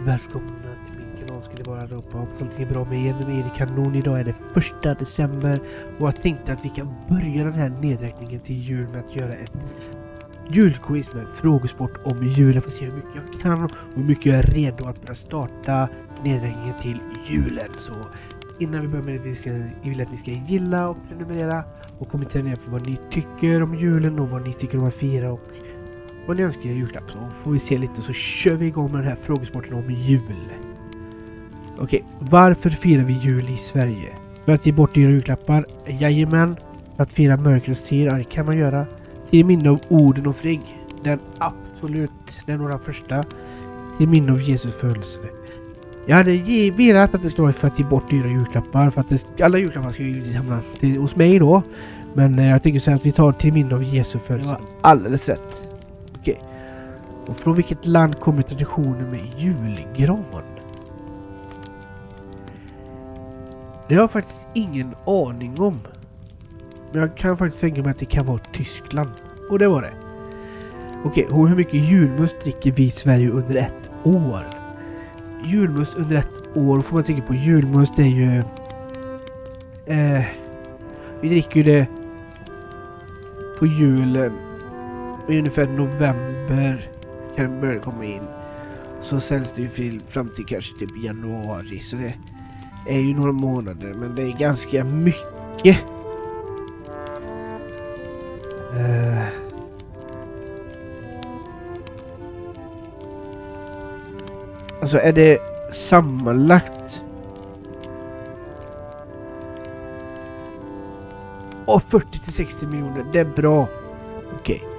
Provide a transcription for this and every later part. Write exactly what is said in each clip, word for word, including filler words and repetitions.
välkomna till min kanal. Ska det vara då på hoppas allting är bra med er. Med er i kanon. Idag är det första december och jag tänkte att vi kan börja den här nedräkningen till jul med att göra ett julquiz med frågesport om julen. För att se hur mycket jag kan och hur mycket jag är redo att börja starta nedräkningen till julen. Så innan vi börjar med det vill jag att ni ska gilla och prenumerera och kommentera ner för vad ni tycker om julen och vad ni tycker om att fira och vad ni önskar er julklapp. Så får vi se lite, så kör vi igång med den här frågesporten om jul. Okej, varför firar vi jul i Sverige? För att ge bort dyra julklappar? Jajamän. För att fira mörkrets tid? Ja, det kan man göra. Till minne av Oden och Frigg. Den absolut, den var den första. Till minne av Jesus födelse. Jag hade ge, velat att det skulle vara för att ge bort dyra julklappar. För att det, alla julklappar ska ju hamna till, hos mig då. Men eh, jag tycker så att vi tar till minne av Jesus födelse. Det var alldeles rätt. Okej. Och från vilket land kommer traditionen med julgran? Det har jag faktiskt ingen aning om. Men jag kan faktiskt tänka mig att det kan vara Tyskland. Och det var det. Okej, och hur mycket julmust dricker vi i Sverige under ett år? Julmust under ett år, får man tänka på julmust, det är ju... Eh, vi dricker ju det på julen. I ungefär november kan det börja komma in. Så säljs det ju fram till kanske typ januari. Så det är ju några månader, men det är ganska mycket. Uh. Alltså är det sammanlagt och fyrtio till sextio miljoner, det är bra. Okej. Okay.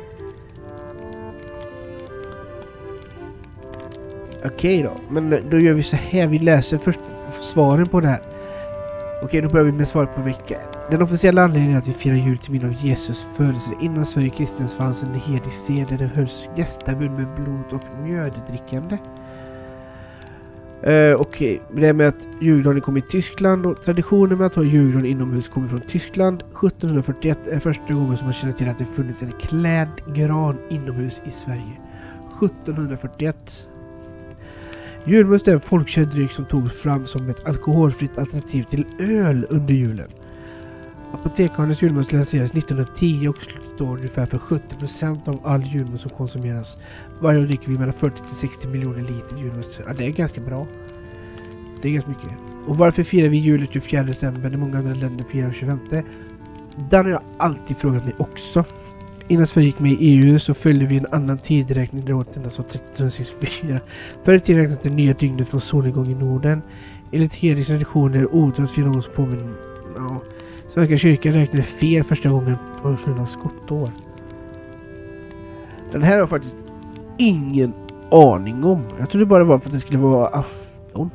Okej okay då, men då gör vi så här, vi läser först svaren på det här. Okej, då börjar vi med svaret på vecka ett. Den officiella anledningen är att vi firar jul till minne av Jesus födelse. Innan Sverige kristens fanns en helig sed där det hölls gästabud med blod och mjöddrickande. Uh, Okej, okay. Det med att julgranen kom i Tyskland och traditionen med att ha julgran inomhus kommer från Tyskland. sjuttonhundrafyrtioett är första gången som man känner till att det funnits en klädd gran inomhus i Sverige. sjuttonhundrafyrtioett. Julmust är en folkköttdryck som togs fram som ett alkoholfritt alternativ till öl under julen. Apotekarnas julmust lanserades nittonhundratio och står ungefär för sjuttio procent av all julmust som konsumeras. Varje år dricker vi mellan fyrtio till sextio miljoner liter julmust. Ja, det är ganska bra. Det är ganska mycket. Och varför firar vi julen tjugofjärde december när många andra länder firar tjugofemte? Där har jag alltid frågat mig också. Innan Sverige gick med i E U så följde vi en annan tidräkning där året endast var trettonhundrasextiofyra. Förr i tiden räknas det nya dygnet från solnedgång i Norden. Enligt hedlig tradition är det otur att fira något som påminner. Ja. Svenska kyrkan räknade fel första gången på sina skottår. Den här har jag faktiskt ingen aning om. Jag trodde bara det var för att det skulle vara afton.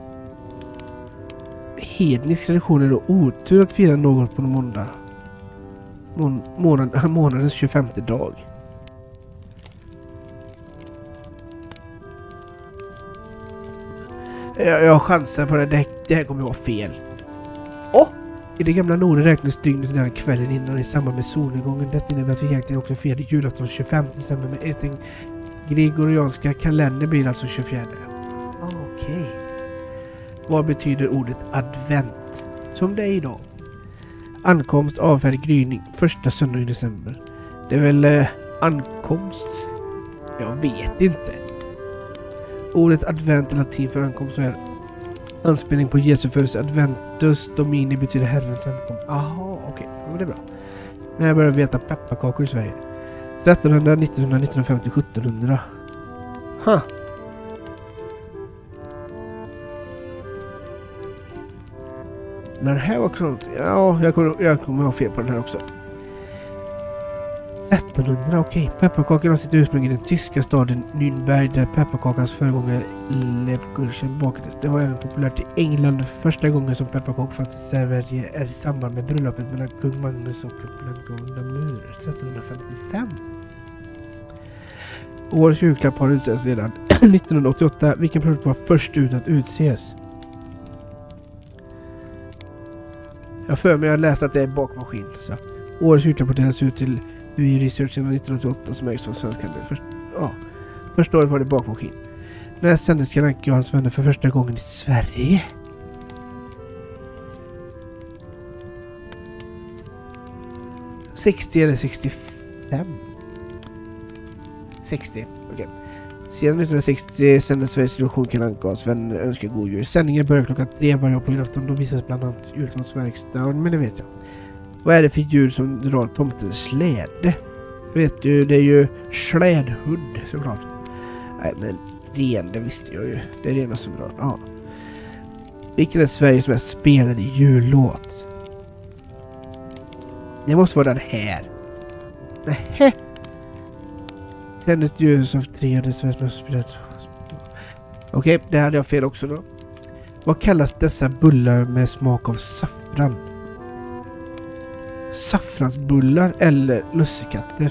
Hedlig tradition är då otur att fira något på en måndag. Mån månad, månadens tjugofemte dag. Jag, jag chansar på det. Det, det här kommer att vara fel. Åh! I det gamla Norden räknas dygnet den kvällen innan i samband med solnedgången. Detta innebär att vi egentligen också firade julafton tjugofemte december med ett den gregorianska kalender blir alltså tjugofjärde. Okej. Okay. Vad betyder ordet advent? Som det är idag. Ankomst, avfärd, gryning. Första söndag i december. Det är väl eh, ankomst? Jag vet inte. Ordet advent är latin för ankomst och är anspelning på Jesu födelse. Adventus domini betyder herrens ankomst. Aha, okej. Okay. Ja, det är bra. När jag började veta pepparkakor i Sverige. trettonhundra, nittonhundra, nittonhundrafemtio, sjuttonhundra. Ha! Den här var också... Ja, jag kommer, jag kommer ha fel på den här också. trettonhundra, okej. Okay. Pepparkakan har sitt ursprung i den tyska staden Nürnberg där pepparkakans föregångare Lebkuchen bakades. Det var även populärt i England. Första gången som pepparkakor fanns i Sverige är i samband med bröllopet mellan kung Magnus och Blanka Mur trettonhundrafemtiofem. Årets julklapp har utsetts sedan nittonhundraåttioåtta. Vilken produkt var först ut att utses? Jag för mig att jag läste att det är bakmaskin. Så. Årets julklapp delas ut till U I Research sedan nittonhundraåttioåtta som ägs av svenska. Först, ja. Första året var det bakmaskin. När sändes Kalle Anka och hans vänner för första gången i Sverige? sextio eller sextiofem? sextio, okej. Okay. Sedan nittonhundrasextio sändes Sveriges Television Kalle Anka och hans vänner önskar god jul. Sändningen börjar klockan tre varje år på julafton. Då visas bland annat jultomtsverkstaden, men det vet jag. Vad är det för djur som drar tomtens släde? Vet du, det är ju slädhund såklart. Nej, men ren, det visste jag ju. Det är rena som drar. Ja. Vilken är Sveriges mest spelade jullåt? Det måste vara den här. Nähä. Tänd ett ljus av tre. Det är Sveriges mest spelade. Okej, det hade jag fel också då. Vad kallas dessa bullar med smak av saffran? Saffransbullar eller lussekatter?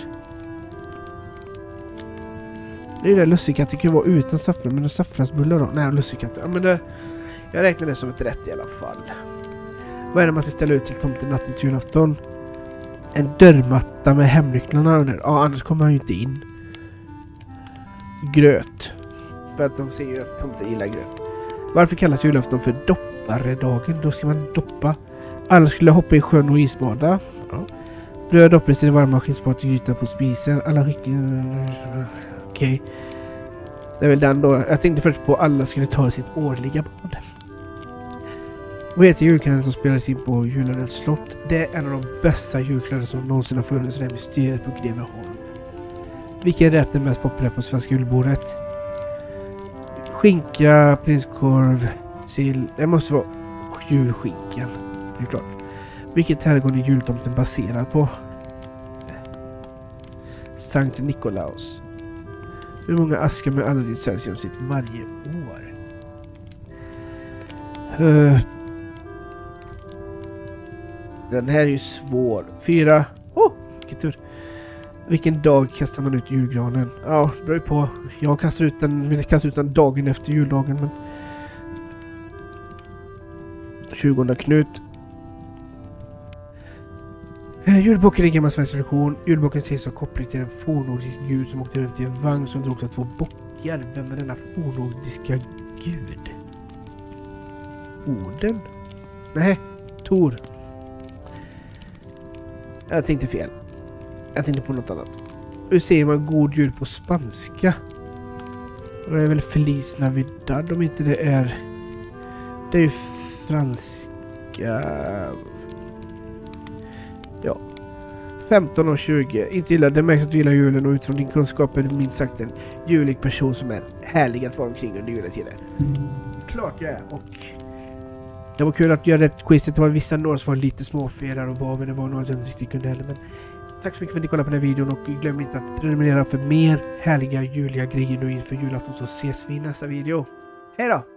Det är det, lussekatter kan ju vara utan saffran, men saffransbullar då? Nej, lussekatter. Ja, men det, jag räknar det som ett rätt i alla fall. Vad är det man ska ställa ut till tomten natten till julafton? En dörrmatta med hemnycklarna under. Ja, annars kommer han ju inte in. Gröt. För att de ser ju att tomten gillar gröt. Varför kallas julafton för dopparedagen? Då ska man doppa. Alla skulle hoppa i sjön och isbada. Ja. Bröd doppades i det varma skinnspad och gryta på spisen. Alla skickar... Okej. Okay. Det är väl den då. Jag tänkte först på alla skulle ta sitt årliga bad. Vad heter julkalendern som spelas in på Jularens slott? Det är en av de bästa julkalendrar som någonsin har funnits. Det är mysteriet på Greveholm. Vilken rätt är mest populär på svenska julbordet? Skinka, prinskorv, sill. Det måste vara julskinkan. Det är klart. Vilket helgon är jultomten baserad på? Sankt Nikolaus. Hur många askar med alla ditt säljs genomsnitt varje år? Uh, den här är ju svår. Fyra. Åh, oh, vilken tur. Vilken dag kastar man ut julgranen? Ja, det beror på. Jag kastar ut den, vill kasta ut den dagen efter juldagen, men... tjugonde Knut. Julbocken är en gammal svensk tradition. Julbocken ses som koppling till en fornnordisk gud som åkte runt i en vagn som drogs av två bockar. Vem är denna fornnordiska gud? Oden? Nej, Tor. Jag tänkte fel. Jag tänkte på något annat. Hur säger man god jul på spanska? Det är väl Feliz Navidad om inte det är... Det är ju franska... Ja. femton och tjugo. Inte gillar det märks att du gillar julen och utifrån din kunskap är du minst sagt en julig person som är härlig att vara omkring under juletiden. Klart jag är. Och det var kul att göra ett quiz. Det var vissa några som var lite småfelar och var, men det var några som inte riktigt kunde heller. Men tack så mycket för att ni kollade på den här videon och glöm inte att prenumerera för mer härliga juliga grejer nu inför julafton, så ses vi i nästa video. Hej då!